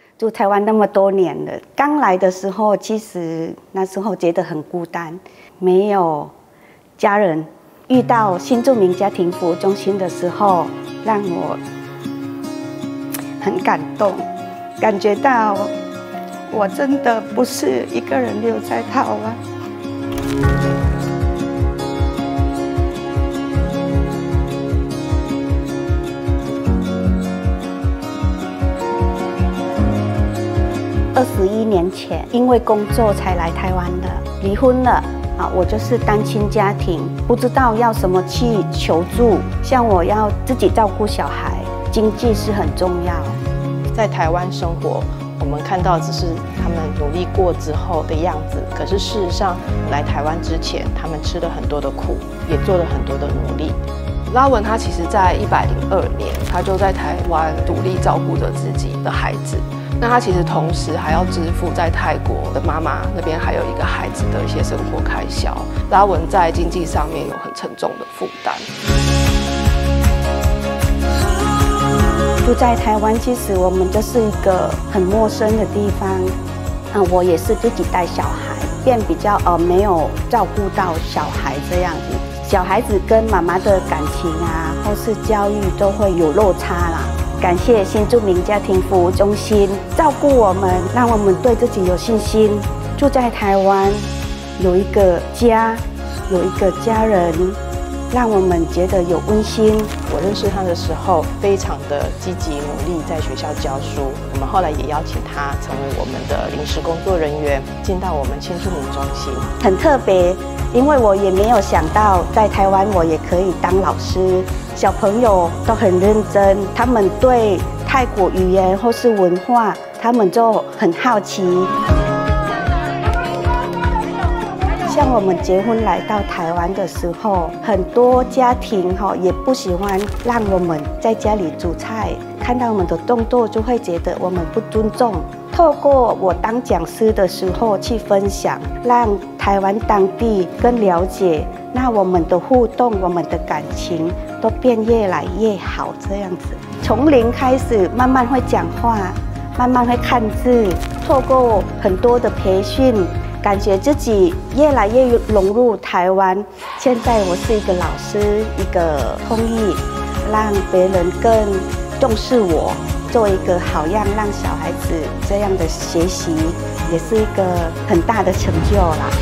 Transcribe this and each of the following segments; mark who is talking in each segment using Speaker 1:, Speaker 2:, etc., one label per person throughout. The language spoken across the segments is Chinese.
Speaker 1: 住台湾那么多年了，刚来的时候，其实那时候觉得很孤单，没有家人。遇到新住民家庭服务中心的时候，让我很感动，感觉到我真的不是一个人留在台湾。21年前，因为工作才来台湾的，离婚了。我就是单亲家庭，不知道要什么去求助。像我要自己照顾小孩，经济是很重要。
Speaker 2: 在台湾生活，我们看到只是他们努力过之后的样子，可是事实上来台湾之前，他们吃了很多的苦，也做了很多的努力。
Speaker 3: 拉文他其实在102年，他就在台湾独立照顾着自己的孩子。那他其实同时还要支付在泰国的妈妈那边还有一个孩子的一些生活开销，拉文在经济上面有很沉重的负担。
Speaker 1: 住在台湾，其实我们就是一个很陌生的地方。我也是自己带小孩，变比较没有照顾到小孩这样子。小孩子跟妈妈的感情啊，或是教育都会有落差啦。感谢新住民家庭服务中心照顾我们，让我们对自己有信心。住在台湾，有一个家，有一个家人，让我们觉得有温馨。
Speaker 2: 我认识他的时候，非常的积极努力，在学校教书。我们后来也邀请他成为我们的临时工作人员，进到我们新住民中心。
Speaker 1: 很特别，因为我也没有想到在台湾我也可以当老师。小朋友都很认真，他们对泰国语言或是文化，他们就很好奇。像我们结婚来到台湾的时候，很多家庭也不喜欢让我们在家里煮菜，看到我们的动作就会觉得我们不尊重。透过我当讲师的时候去分享，让台湾当地更了解，那我们的互动，我们的感情都变越来越好，这样子。从零开始，慢慢会讲话，慢慢会看字，透过很多的培训，感觉自己越来越融入台湾。现在我是一个老师，一个公益，让别人更重视我。做一个好样，让小孩子这样的学习，也是一个很大的成就啦。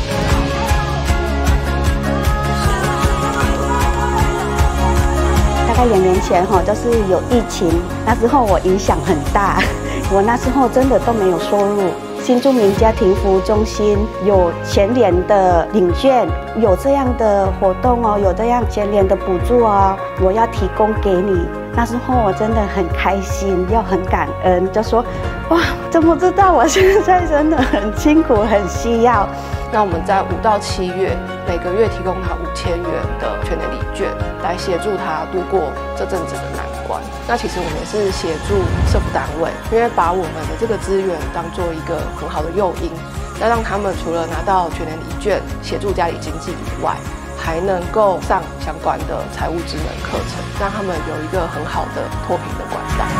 Speaker 1: 大概2年前就是有疫情，那时候我影响很大，我那时候真的都没有收入。新住民家庭服务中心有全年的领券，有这样的活动有这样全年的补助我要提供给你。那时候我真的很开心，又很感恩，就说哇，怎么知道我现在真的很辛苦，很需要。
Speaker 3: 那我们在5到7月，每个月提供他5000元的全年礼券，来协助他度过这阵子的难关。那其实我们也是协助社福单位，因为把我们的这个资源当做一个很好的诱因，要让他们除了拿到全年礼券协助家里经济以外，还能够上相关的财务职能课程，让他们有一个很好的脱贫的管道。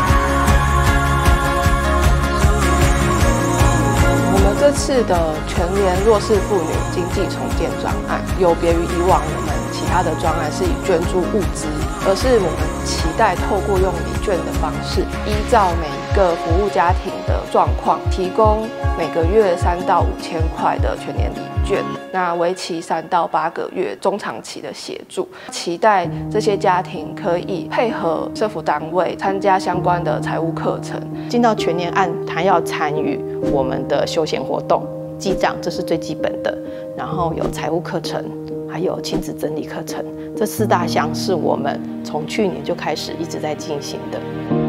Speaker 3: 我们这次的全联弱势妇女经济重建专案，有别于以往我们其他的专案是以捐助物资，而是我们期待透过用礼券的方式，依照每一个服务家庭的状况，提供每个月3到5000块的全年礼券，那为期3到8个月中长期的协助，期待这些家庭可以配合社福单位参加相关的财务课程。
Speaker 2: 进到全年案，他要参与我们的休闲活动，记账这是最基本的，然后有财务课程，还有亲子整理课程，这4大项是我们从去年就开始一直在进行的。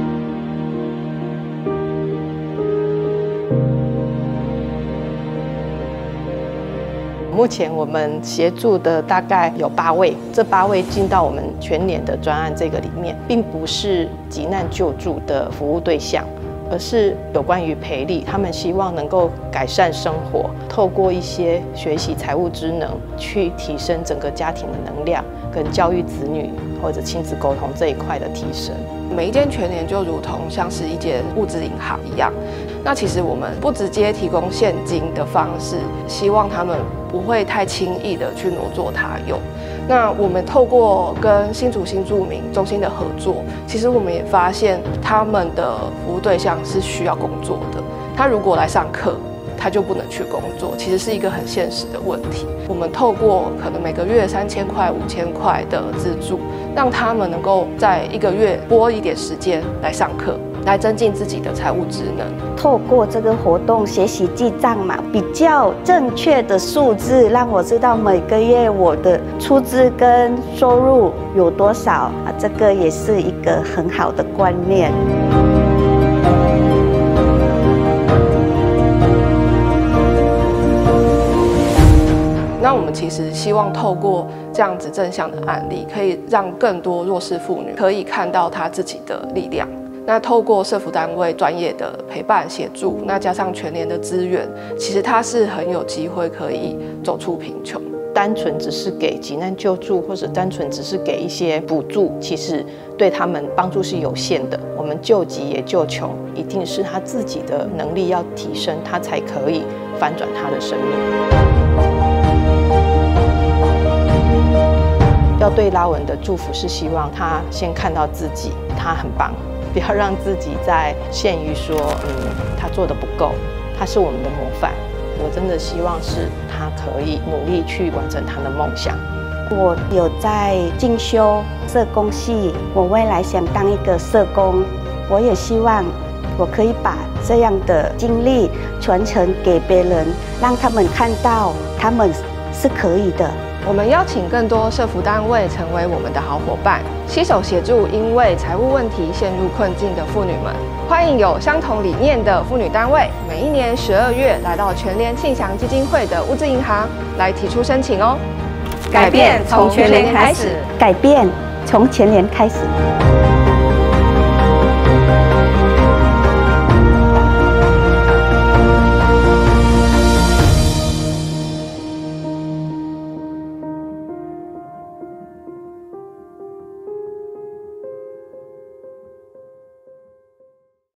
Speaker 2: 目前我们协助的大概有8位，这8位进到我们全年的专案这个里面，并不是急难救助的服务对象，而是有关于培力，他们希望能够改善生活，透过一些学习财务职能，去提升整个家庭的能量，跟教育子女或者亲子沟通这一块的提升。
Speaker 3: 每一间全联就如同像是一间物资银行一样。那其实我们不直接提供现金的方式，希望他们不会太轻易的去挪作他用。那我们透过跟新竹新住民中心的合作，其实我们也发现他们的服务对象是需要工作的。他如果来上课，他就不能去工作，其实是一个很现实的问题。我们透过可能每个月3000块、5000块的资助，让他们能够在1个月拨一点时间来上课，来增进自己的财务职能。
Speaker 1: 透过这个活动学习记账嘛，比较正确的数字，让我知道每个月我的出资跟收入有多少啊，这个也是一个很好的观念。
Speaker 3: 那我们其实希望透过这样子正向的案例，可以让更多弱势妇女可以看到她自己的力量。那透过社福单位专业的陪伴协助，那加上全联的资源，其实她是很有机会可以走出贫穷。
Speaker 2: 单纯只是给急难救助，或者单纯只是给一些补助，其实对他们帮助是有限的。我们救急也救穷，一定是他自己的能力要提升，他才可以翻转他的生命。要对拉文的祝福是希望他先看到自己，他很棒，不要让自己在限于说，他做的不够，他是我们的模范。我真的希望是他可以努力去完成他的梦想。
Speaker 1: 我有在进修社工系，我未来想当一个社工，我也希望我可以把这样的经历传承给别人，让他们看到他们是可以的。
Speaker 3: 我们邀请更多社福单位成为我们的好伙伴，携手协助因为财务问题陷入困境的妇女们。欢迎有相同理念的妇女单位，每一年12月来到全联庆祥基金会的物资银行来提出申请哦。
Speaker 4: 改变从全联开始，
Speaker 1: 改变从全联开始。